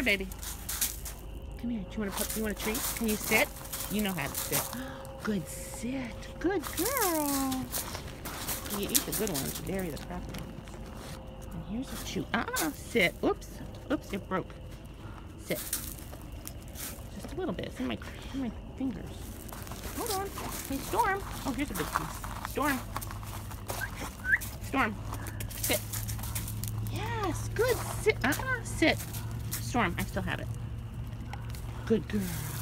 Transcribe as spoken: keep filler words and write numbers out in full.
baby. Come here. Do you want to put? You want a treat? Can you sit? You know how to sit. Good sit. Good girl. You eat the good ones. You bury the crappy ones. And here's a chew. Uh-uh. Sit. Oops. Oops. It broke. Sit. Just a little bit. It's in my, in my fingers. Hold on. Hey, Storm. Oh, here's a big piece. Storm. Storm. Sit. Yes. Good. Sit. Uh-uh. Sit. Storm. I still have it. Good girl.